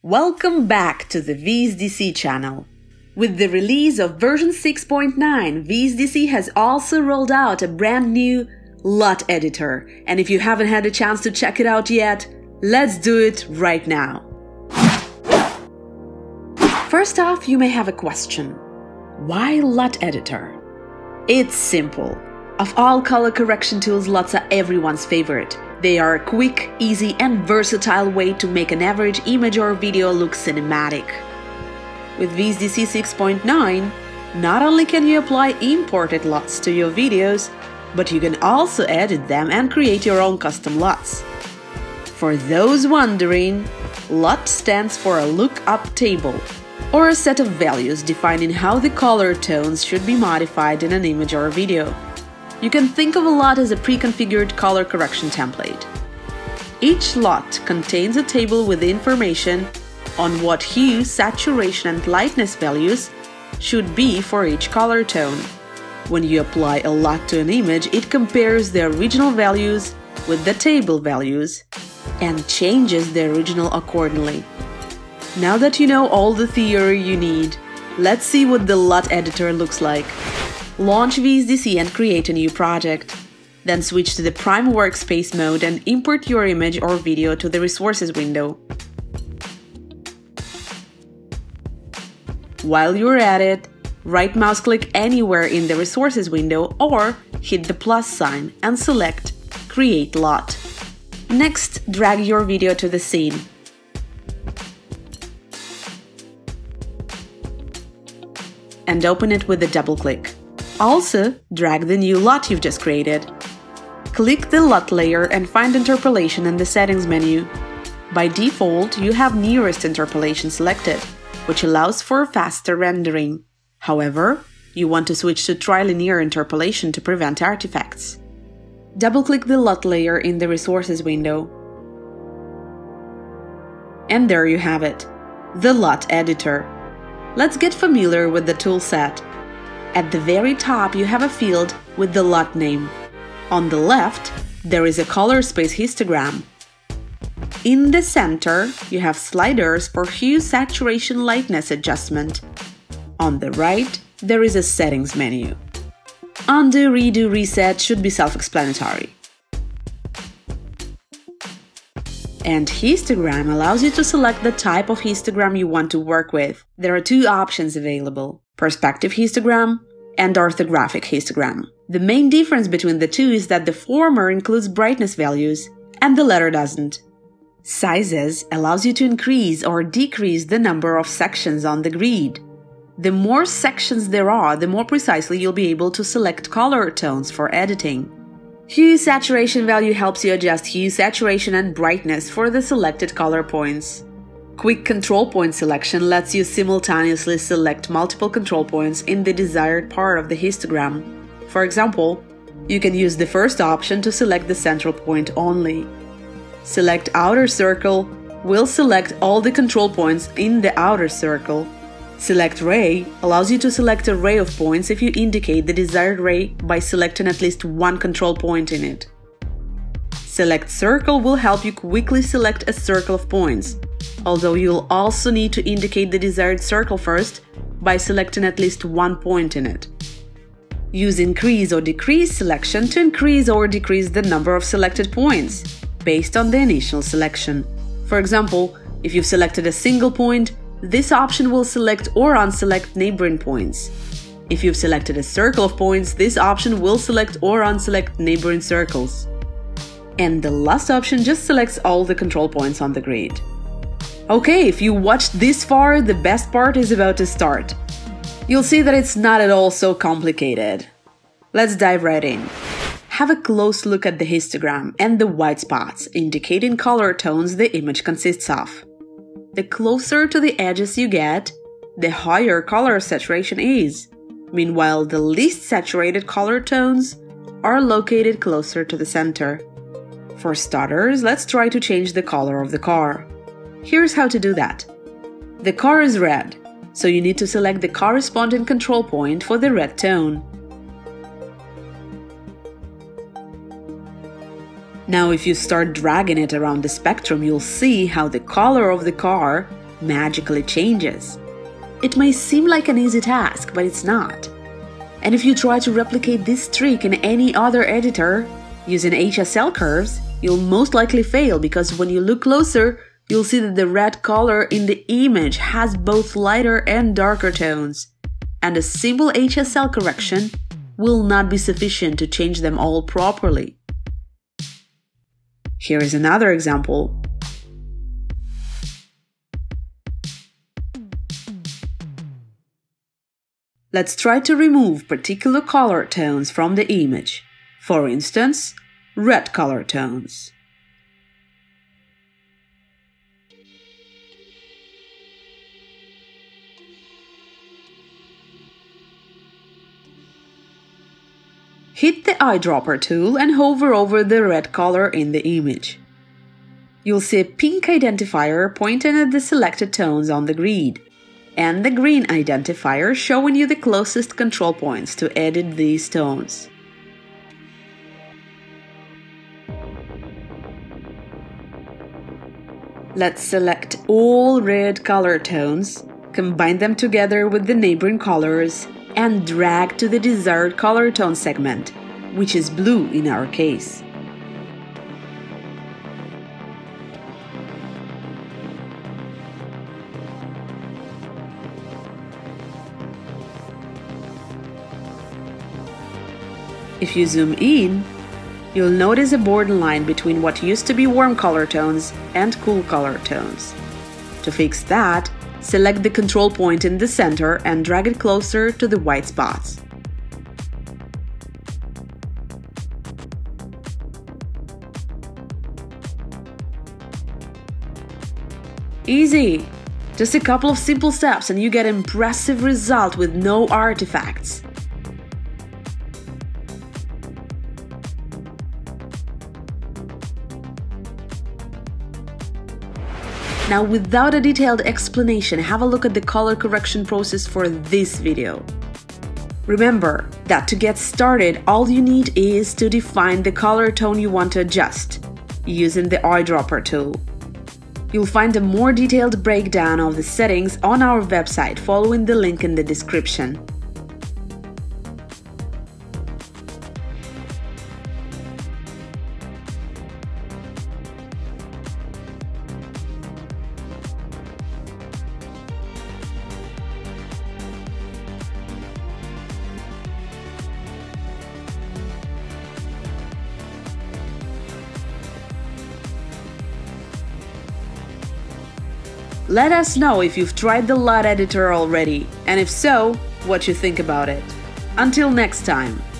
Welcome back to the VSDC channel. With the release of version 6.9, VSDC has also rolled out a brand new LUT editor, and if you haven't had a chance to check it out yet, let's do it right now. First off, you may have a question. Why LUT editor? It's simple. Of all color correction tools, LUTs are everyone's favorite. They are a quick, easy, and versatile way to make an average image or video look cinematic. With VSDC 6.9, not only can you apply imported LUTs to your videos, but you can also edit them and create your own custom LUTs. For those wondering, LUT stands for a lookup table, or a set of values defining how the color tones should be modified in an image or video. You can think of a LUT as a pre-configured color correction template. Each LUT contains a table with information on what hue, saturation, and lightness values should be for each color tone. When you apply a LUT to an image, it compares the original values with the table values and changes the original accordingly. Now that you know all the theory you need, let's see what the LUT editor looks like. Launch VSDC and create a new project. Then switch to the Prime Workspace mode and import your image or video to the Resources window. While you're at it, right-mouse click anywhere in the Resources window or hit the plus sign and select Create LUT. Next, drag your video to the scene. And open it with a double click. Also, drag the new LUT you've just created. Click the LUT layer and find Interpolation in the Settings menu. By default, you have Nearest Interpolation selected, which allows for faster rendering. However, you want to switch to Trilinear Interpolation to prevent artifacts. Double-click the LUT layer in the Resources window. And there you have it, the LUT editor. Let's get familiar with the toolset. At the very top, you have a field with the LUT name. On the left, there is a color space histogram. In the center, you have sliders for hue, saturation, lightness adjustment. On the right, there is a settings menu. Undo, redo, reset should be self-explanatory. And histogram allows you to select the type of histogram you want to work with. There are two options available: perspective histogram and orthographic histogram. The main difference between the two is that the former includes brightness values and the latter doesn't. Sizes allows you to increase or decrease the number of sections on the grid. The more sections there are, the more precisely you'll be able to select color tones for editing. Hue saturation value helps you adjust hue, saturation, and brightness for the selected color points. Quick control point selection lets you simultaneously select multiple control points in the desired part of the histogram. For example, you can use the first option to select the central point only. Select outer circle will select all the control points in the outer circle. Select ray allows you to select a ray of points if you indicate the desired ray by selecting at least one control point in it. Select circle will help you quickly select a circle of points, although you'll also need to indicate the desired circle first by selecting at least one point in it. Use increase or decrease selection to increase or decrease the number of selected points based on the initial selection. For example, if you've selected a single point, this option will select or unselect neighboring points. If you've selected a circle of points, this option will select or unselect neighboring circles. And the last option just selects all the control points on the grid. Okay, if you watched this far, the best part is about to start. You'll see that it's not at all so complicated. Let's dive right in. Have a close look at the histogram and the white spots, indicating color tones the image consists of. The closer to the edges you get, the higher color saturation is. Meanwhile, the least saturated color tones are located closer to the center. For starters, let's try to change the color of the car. Here's how to do that. The car is red, so you need to select the corresponding control point for the red tone. Now if you start dragging it around the spectrum, you'll see how the color of the car magically changes. It may seem like an easy task, but it's not. And if you try to replicate this trick in any other editor using HSL curves, you'll most likely fail, because when you look closer, you'll see that the red color in the image has both lighter and darker tones, and a simple HSL correction will not be sufficient to change them all properly. Here is another example. Let's try to remove particular color tones from the image. For instance, red color tones. Hit the eyedropper tool and hover over the red color in the image. You'll see a pink identifier pointing at the selected tones on the grid, and the green identifier showing you the closest control points to edit these tones. Let's select all red color tones, combine them together with the neighboring colors, and drag to the desired color tone segment, which is blue in our case. If you zoom in, you'll notice a borderline between what used to be warm color tones and cool color tones. To fix that, select the control point in the center and drag it closer to the white spots. Easy! Just a couple of simple steps and you get an impressive result with no artifacts. Now, without a detailed explanation, have a look at the color correction process for this video. Remember that to get started, all you need is to define the color tone you want to adjust using the eyedropper tool. You'll find a more detailed breakdown of the settings on our website following the link in the description. Let us know if you've tried the LUT editor already, and if so, what you think about it. Until next time!